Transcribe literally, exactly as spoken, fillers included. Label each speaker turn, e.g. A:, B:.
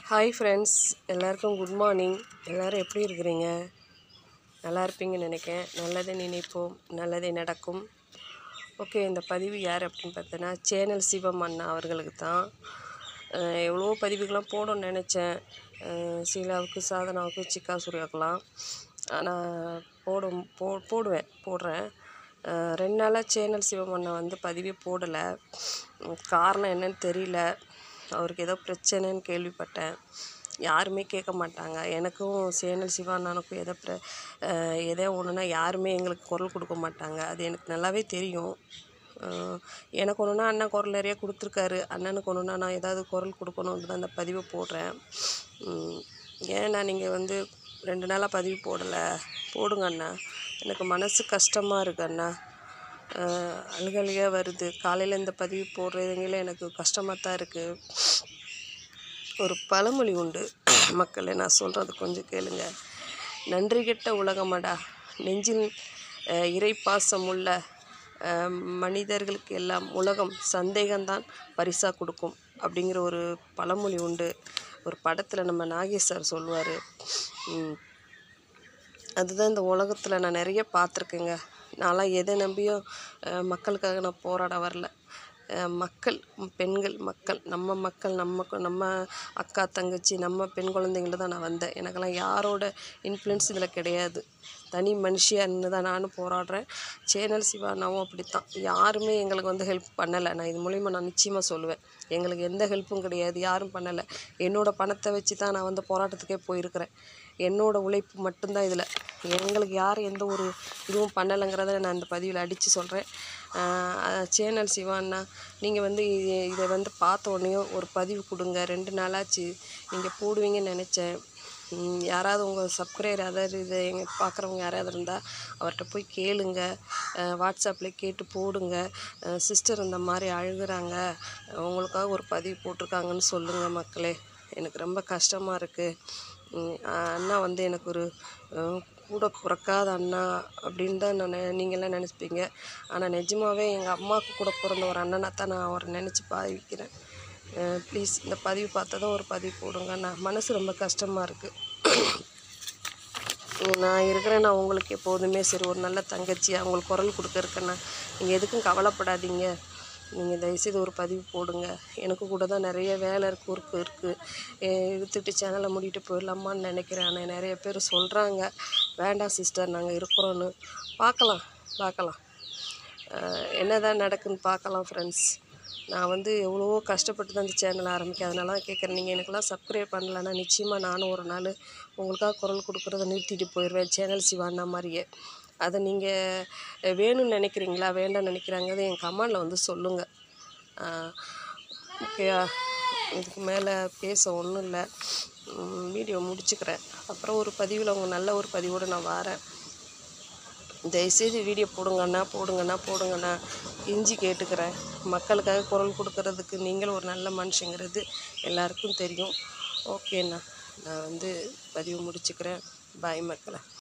A: Hi friends, எல்லாருக்கும் good morning. எல்லோரும் எப்படி இருக்கிறீங்க? நல்லா இருப்பீங்கன்னு நினைக்கிறேன். நல்லதை நினைப்போம், நல்லதே நடக்கும். ஓகே, இந்த பதிவு யார் அப்படின்னு பார்த்தோன்னா சேனல் சிவம் அண்ணா அவர்களுக்கு தான். எவ்வளோ பதிவுகள்லாம் போடணும்னு நினச்சேன். சீலாவுக்கு, சாதனாவுக்கு, சிக்கா சூர்யாவுக்குலாம். ஆனால் போடும் போ போடுவேன் போடுறேன் ரெண்டு நாளாக சேனல் சிவம் அண்ணா வந்து பதிவே போடலை. காரணம் என்னன்னு தெரியல. அவருக்கு ஏதோ பிரச்சனைன்னு கேள்விப்பட்டேன். யாருமே கேட்க மாட்டாங்க. எனக்கும் சேனல் சிவா அண்ணனுக்கும் எதை ப்ர எதோ ஒன்றுனா யாருமே எங்களுக்கு குரல் கொடுக்க மாட்டாங்க. அது எனக்கு நல்லாவே தெரியும். எனக்கு ஒன்றுனா அண்ணன் குரல் நிறைய கொடுத்துருக்காரு. அண்ணனுக்கு ஒன்றுனா நான் ஏதாவது குரல் கொடுக்கணுன்னு தான் அந்த பதிவை போடுறேன். ஏன்னா நீங்கள் வந்து ரெண்டு நாளாக பதிவு போடலை, போடுங்க அண்ணா. எனக்கு மனசு கஷ்டமாக இருக்குது அண்ணா. அழுகழுகையாக வருது. காலையில் இந்த பதிவு போடுறதுங்களே எனக்கு கஷ்டமாக தான் இருக்குது. ஒரு பழமொழி உண்டு மக்களை, நான் சொல்கிறது கொஞ்சம் கேளுங்க. நன்றி கெட்ட உலகமடா, நெஞ்சில் இறை பாசம் உள்ள மனிதர்களுக்கு எல்லாம் உலகம் சந்தேகம்தான் பரிசாக கொடுக்கும் அப்படிங்கிற ஒரு பழமொழி உண்டு. ஒரு படத்தில் நம்ம நாகேஷ் சார் சொல்லுவார். அதுதான் இந்த உலகத்தில் நான் நிறைய பார்த்துருக்கேங்க. நான்லாம் எதை நம்பியும் மக்களுக்காக நான் போராட வரல. மக்கள், பெண்கள், மக்கள், நம்ம மக்கள், நம்ம நம்ம அக்கா தங்கச்சி, நம்ம பெண் குழந்தைங்கள தான் நான் வந்தேன். எனக்கெல்லாம் யாரோட இன்ஃப்ளூயன்ஸ் இதில் கிடையாது. தனி மனுஷியான்னு தான் நானும் போராடுறேன். சேனல் சிவானாவும் அப்படித்தான். யாருமே எங்களுக்கு வந்து ஹெல்ப் பண்ணலை. நான் இது மூலிமா நான் நிச்சயமாக சொல்லுவேன், எங்களுக்கு எந்த ஹெல்ப்பும் கிடையாது, யாரும் பண்ணலை. என்னோடய பணத்தை வச்சு தான் நான் வந்து போராட்டத்துக்கே போயிருக்கிறேன். என்னோடய உழைப்பு மட்டும்தான் இதில். எங்களுக்கு யார் எந்த ஒரு இதுவும் பண்ணலைங்கிறத நான் இந்த பதிவில் அடித்து சொல்கிறேன். சேனல் சிவாண்ணா, நீங்கள் வந்து இதை வந்து பார்த்த உடனேயும் ஒரு பதிவு கொடுங்க. ரெண்டு நாளாச்சு நீங்கள் போடுவீங்கன்னு நினச்சேன். யாராவது உங்கள் சப்ஸ்கிரைபர் யாராவது இதை எங்கள் பார்க்குறவங்க யாராவது இருந்தால் அவர்கிட்ட போய் கேளுங்க. வாட்ஸ்அப்பில் கேட்டு போடுங்க. சிஸ்டர் இந்த மாதிரி அழுகுறாங்க, உங்களுக்காக ஒரு பதிவு போட்டிருக்காங்கன்னு சொல்லுங்கள் மக்களே. எனக்கு ரொம்ப கஷ்டமாக இருக்குது. அண்ணா வந்து எனக்கு ஒரு கூட பிறக்காத அண்ணா அப்படின்னு தான் நான் நீங்கள்லாம் நினச்சிப்பீங்க. ஆனால் நிஜமாகவே எங்கள் அம்மாவுக்கு கூட பிறந்த ஒரு அண்ணனாக தான் நான் அவரை நினச்சி பாவிக்கிறேன். ப்ளீஸ் இந்த பதிவு பார்த்ததும் ஒரு பதிவு போடுங்க. நான் மனசு ரொம்ப கஷ்டமாக இருக்குது. நான் இருக்கிறேன், நான் உங்களுக்கு எப்போதுமே சரி ஒரு நல்ல தங்கச்சி, அவங்களுக்கு குரல் கொடுக்க இருக்கேன்னா நீங்கள் எதுக்கும் கவலைப்படாதீங்க. நீங்கள் தயவுசெய்து ஒரு பதிவு போடுங்க. எனக்கு கூட தான் நிறைய வேலை இருக்குது, ஒர்க்கு இருக்குது. இழுத்துட்டு சேனலை மூடிட்டு போயிடலாமான்னு நினைக்கிறேன். ஆனால் நிறைய பேர் சொல்கிறாங்க, வேண்டாம் சிஸ்டர் நாங்கள் இருக்கிறோன்னு. பார்க்கலாம் பார்க்கலாம் என்ன தான் நடக்குதுன்னு பார்க்கலாம் ஃப்ரெண்ட்ஸ். நான் வந்து எவ்வளவோ கஷ்டப்பட்டு தான் இந்த சேனலை ஆரம்பிக்க, அதனால தான் கேட்குறேன். நீங்கள் எனக்கெல்லாம் சப்ஸ்கிரைப் பண்ணலன்னா நிச்சயமாக நானும் ஒரு நாள் உங்களுக்காக குரல் கொடுக்குறத நிறுத்திட்டு போயிடுவேன், சேனல் சிவாண்ணா மாதிரியே. அதை நீங்கள் வேணும்னு நினைக்கிறீங்களா, வேண்டாம்னு நினைக்கிறாங்க, என் கமெண்டில் வந்து சொல்லுங்கள். ஓகேயா? இதுக்கு மேலே பேச ஒன்றும் இல்லை. வீடியோ முடிச்சுக்கிறேன். அப்புறம் ஒரு பதிவில் அவங்க நல்ல ஒரு பதிவோடு நான் வரேன். தயவுசெய்து வீடியோ போடுங்கண்ணா, போடுங்கண்ணா, போடுங்கண்ணா இஞ்சி கேட்டுக்கிறேன். மக்களுக்காக குரல் கொடுக்கறதுக்கு நீங்களும் ஒரு நல்ல மனுஷங்கிறது எல்லாருக்கும் தெரியும். ஓகேண்ணா, நான் வந்து பதிவு முடிச்சுக்கிறேன். பாய் மக்களை.